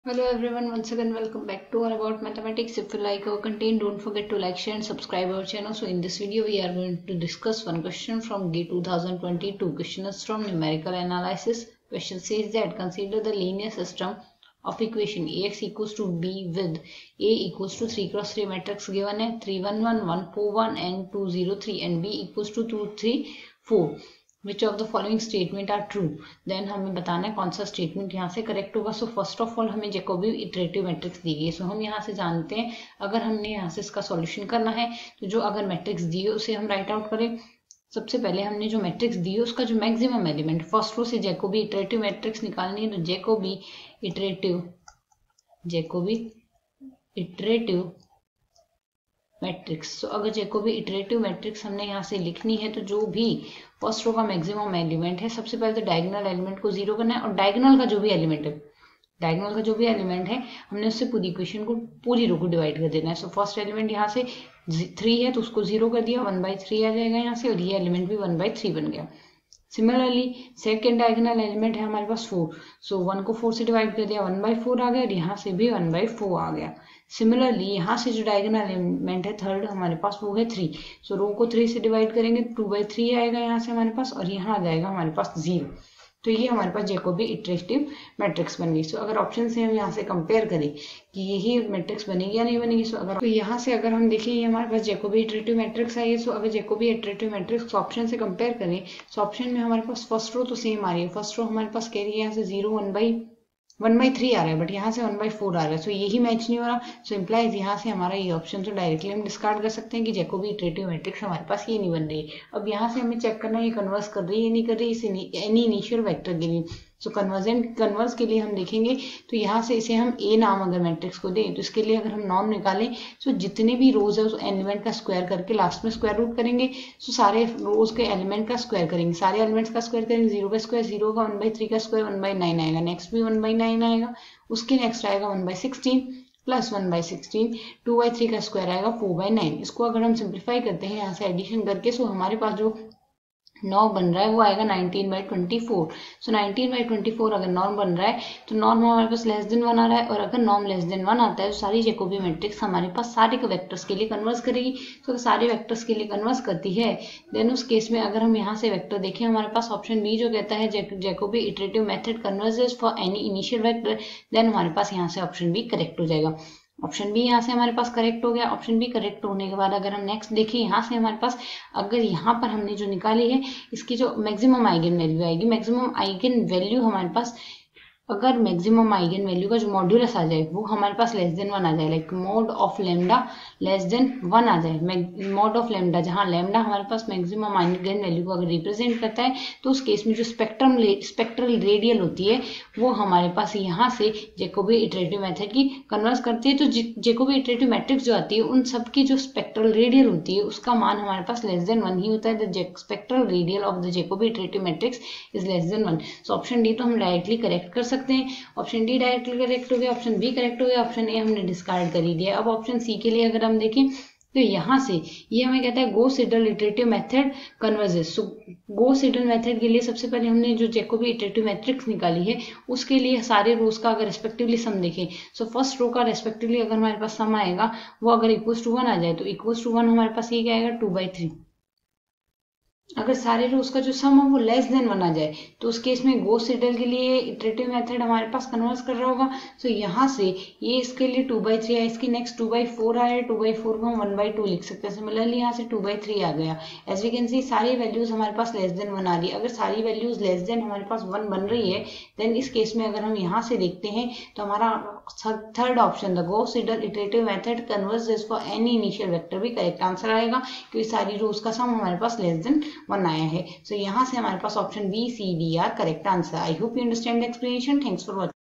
Hello everyone, once again welcome back to our about mathematics. If you like our content, don't forget to like, share and subscribe our channel. So in this video we are going to discuss one question from GATE 2022. Question is from numerical analysis. Question says that consider the linear system of equation ax equals to b with a equals to 3 cross 3 matrix given है 3 1 1 1 4 1 and 2 0 3 and b equals to 2 3 4. Which of the following statement are true. Then हमें बताना है कौन सा statement यहाँ से correct होगा. So first of all हमें जैकोबी इटरेटिव मैट्रिक्स दी गई है. सो हम यहाँ से जानते हैं अगर हमने यहाँ से इसका सॉल्यूशन करना है तो जो अगर मैट्रिक्स दी है उसे हम राइट आउट करें. सबसे पहले हमने जो मैट्रिक्स दी है उसका जो मैक्सिमम एलिमेंट फर्स्ट रो से जैकोबी इटरेटिव मैट्रिक्स निकालनी है. तो जैकोबी इटरेटिव मैट्रिक्स. तो अगर जैकोबी इटरेटिव मैट्रिक्स हमने यहाँ से लिखनी है तो जो भी फर्स्ट रो का मैक्सिमम एलिमेंट है सबसे पहले तो डायगोनल एलिमेंट को जीरो करना है और डायगोनल का जो भी एलिमेंट है हमने उससे पूरी इक्वेशन को पूरी रो को डिवाइड कर देना है. सो फर्स्ट एलिमेंट यहाँ से 3 है तो उसको 0 कर दिया, 1/3 आ जाएगा यहाँ से और ये एलिमेंट भी 1/3 बन गया. सिमिलरली सेकेंड डायगोनल एलिमेंट है हमारे पास 4. सो 1 को 4 से डिवाइड कर दिया, 1/4 आ गया और यहाँ से भी 1/4 आ गया. सिमिलरली यहाँ से जो डायगोनल एलिमेंट है थर्ड हमारे पास वो है 3. सो रो को 3 से डिवाइड करेंगे 2/3 आएगा यहाँ से हमारे पास और यहाँ आ जाएगा हमारे पास 0. तो ये हमारे पास जैकोबी इटरेटिव मैट्रिक्स बन गई. सो अगर ऑप्शन से हम यहाँ से कंपेयर करें कि यही मैट्रिक्स बनेगी या नहीं बनेगी. सो अगर तो यहाँ से अगर हम देखें ये हमारे पास जैकोबी इटरेटिव मैट्रिक्स आई है. सो अगर जैकोबी इटरेटिव मैट्रिक्स ऑप्शन से कंपेयर करें सो ऑप्शन में हमारे पास फर्स्ट रो तो सेम आ रही है. फर्स्ट रो हमारे पास कह रही है यहाँ से 0 1/3 आ रहा है बट यहाँ से 1/4 आ रहा है. सो यही मैच नहीं हो रहा. सो इम्प्लाइज यहाँ से हमारा ये ऑप्शन तो डायरेक्टली हम डिस्कार्ड कर सकते हैं कि जैकोबी इटरेटिव मैट्रिक्स हमारे पास ये नहीं बन रही. अब यहाँ से हमें चेक करना है ये कन्वर्स कर रही है या नहीं कर रही है एनी इनिशियल वेक्टर के लिए. सो कन्वर्स के लिए हम देखेंगे तो यहाँ से इसे हम ए नाम अगर मैट्रिक्स को दें तो इसके लिए अगर हम नॉर्म निकालें सो जितने भी रोज है उस एलिमेंट का स्क्वायर करके लास्ट में स्क्वायर रूट करेंगे. सो सारे रोज के एलिमेंट का स्क्वायर करेंगे, सारे एलिमेंट्स का स्क्वायर करेंगे. 0 का स्क्वायर 0 का, 1/3 का स्क्वायर 1/9 आएगा, नेक्स्ट भी 1/9 आएगा, उसके नेक्स्ट आएगा 1/16 प्लस 1/16, 2/3 का स्क्वायर आएगा 4/9. इसको अगर हम सिंप्लीफाई करते हैं यहाँ से एडिशन करके सो हमारे पास जो नॉर्म बन रहा है वो आएगा 19/24. सो 19/24 अगर नॉर्म बन रहा है तो नॉर्म हमारे पास लेस देन 1 आ रहा है और अगर नॉर्म लेस देन 1 आता है तो सारी जैकोबी मैट्रिक्स हमारे पास सारे के वेक्टर्स के लिए कन्वर्स करेगी. तो सारे वेक्टर्स के लिए कन्वर्स करती है देन उस केस में अगर हम यहाँ से वेक्टर देखें हमारे पास ऑप्शन बी जो कहता है Jacobi iterative method converges for any initial vector, then हमारे पास यहाँ से ऑप्शन बी करेक्ट हो जाएगा. ऑप्शन बी यहाँ से हमारे पास करेक्ट हो गया. ऑप्शन बी करेक्ट होने के बाद अगर हम नेक्स्ट देखें यहाँ से हमारे पास अगर यहाँ पर हमने जो निकाली है इसकी जो मैक्सिमम आइगन वैल्यू आएगी, मैक्सिमम आइगन वैल्यू हमारे पास अगर मैक्सिमम आइगन वैल्यू का जो मॉड्यूलस आ जाए वो हमारे पास लेस देन 1 आ जाए, like mod of lambda less than 1 आ जाए. मॉड ऑफ लेमडा जहाँ लेमडा हमारे पास मैक्सिमम आइगन वैल्यू को अगर रिप्रेजेंट करता है तो उस केस में जो स्पेक्ट्रल रेडियल होती है वो हमारे पास यहाँ से जैकोबी इटरेटिव मेथड की कन्वर्स करती है. तो जैकोबी इटरेटिव मैट्रिक्स जो आती है उन सब की जो स्पेक्ट्रल रेडियल होती है उसका मान हमारे पास लेस देन 1 ही होता है. The spectral radial of the Jacobi iterative matrix is less than 1. So option D तो हम डायरेक्टली करेक्ट कर सकते हैं. ऑप्शन डी डायरेक्टली करेक्ट हो गया, ऑप्शन बी करेक्ट हो गया, ऑप्शन ए हमने डिस्कार्ड कर ही दिया. अब ऑप्शन सी के लिए अगर हम देखें तो यहाँ से ये हमें कहता है Gauss Seidel iterative method converges. So Gauss Seidel method के लिए सबसे पहले हमने जो जैकोबी इटरेटिव मैट्रिक्स निकाली है उसके लिए सारे रोज का अगर रेस्पेक्टिवली सम देखें सो फर्स्ट रो का रेस्पेक्टिवली अगर हमारे पास सम आएगा वो अगर इक्वल्स टू 1 आ जाए तो इक्वल्स टू 1 हमारे पास ये क्या आएगा 2/3. अगर सारे रोज का जो सम है वो लेस देन 1 आ जाए तो उस केस में गॉस-सीडल के लिए इटरेटिव मेथड हमारे पास कन्वर्स कर रहा होगा. सो यहाँ से ये इसके लिए 2/3 है, इसकी नेक्स्ट 2/4 आया, 2/4 को हम 1/2 लिख सकते हैं. सिमिलरली यहाँ से 2/3 आ गया. एज वी कैन सी सारी वैल्यूज हमारे पास लेस देन 1 आ रही है. अगर सारी वैल्यूज लेस देन हमारे पास 1 बन रही है देन इस केस में अगर हम यहाँ से देखते हैं तो हमारा third option the Gauss Seidel iterative method converges for any initial vector भी करेक्ट आंसर आएगा क्योंकि सारी रोज का सम हमारे पास लेस देन 1 आया है. सो यहाँ से हमारे पास option B C D are correct answer. I hope you understand the explanation. Thanks for watching.